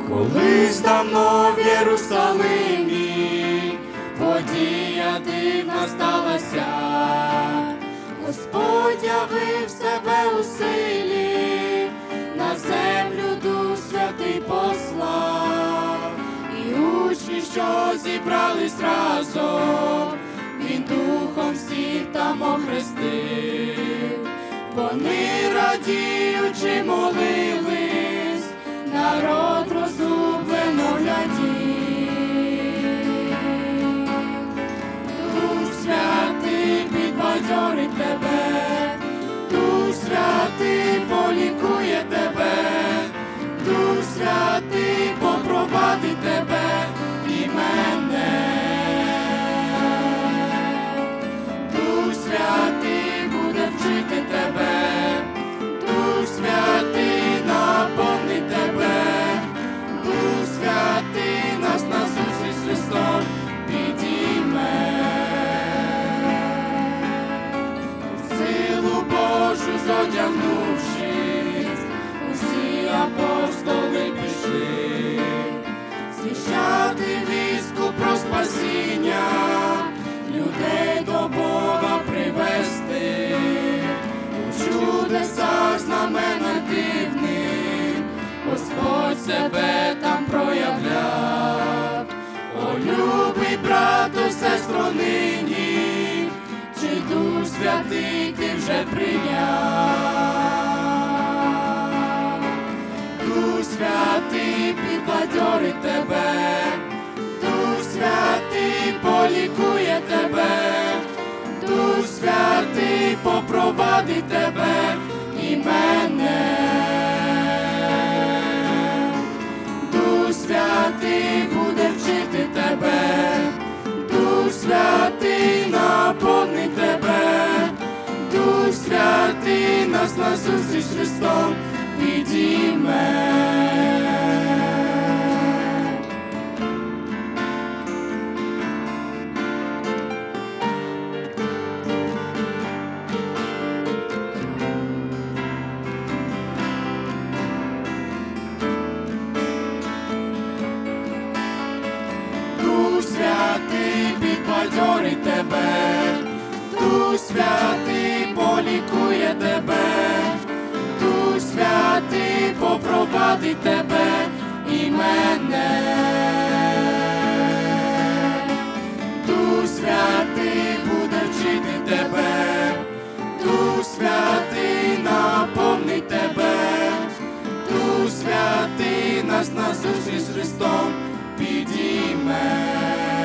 Колись давно в Єрусалимі подія дивна сталася, Господь явив себе у силі, на землю Дух Святий послав, і учні, що зібрались разом, Він Духом всіх там охрестив. Вони радіючи молились, народ розгублено глядів. Дух Святий підбадьорить тебе, Дух Святий полікує тебе, Дух Святий попровадить тебе і мене. Дух Святий буде вчити тебе, Дух Святий наповнить тебе, Дух Святий нас на зустріч з Христом підійме. Силу Божу зодягнувшись, усі апостоли пішли, звіщати вістку про спасіння, людей до Бога привести, у чудесах знаменах дивних Господь себе там проявляв. О, любий брате, сестро, нині, чи Дух Святий ти вже прийняв? Дух Святий підбадьорить тебе, Дух Святий полікує тебе, Дух Святий попровадить тебе і мене. Дух Святий буде вчити тебе, Дух Святий наповнить тебе, Дух Святий нас на зустріч з Христом підійме. Дух Святий підбадьорить тебе, Дух Святий полікує тебе, Дух Святий попровадить тебе і мене. Дух Святий буде вчити тебе, Дух Святий наповнить тебе, Дух Святий нас на зустріч з Христом підійме.